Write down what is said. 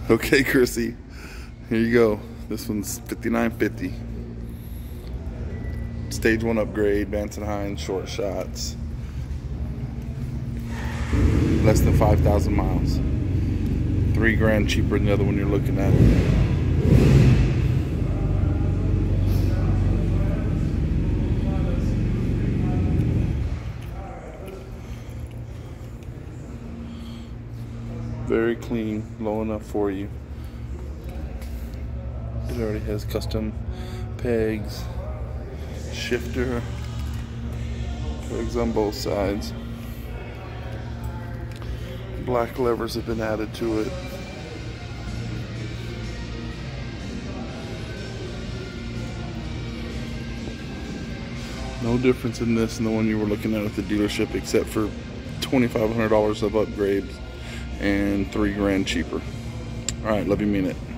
Okay, Chrissy, here you go. This one's $59.50. Stage 1 upgrade, Vance & Hines, short shots. Less than 5,000 miles. $3,000 cheaper than the other one you're looking at. Very clean, low enough for you. It already has custom pegs, shifter, pegs on both sides. Black levers have been added to it. No difference in this and the one you were looking at the dealership, except for $2,500 of upgrades and $3,000 cheaper. All right, love you, mean it.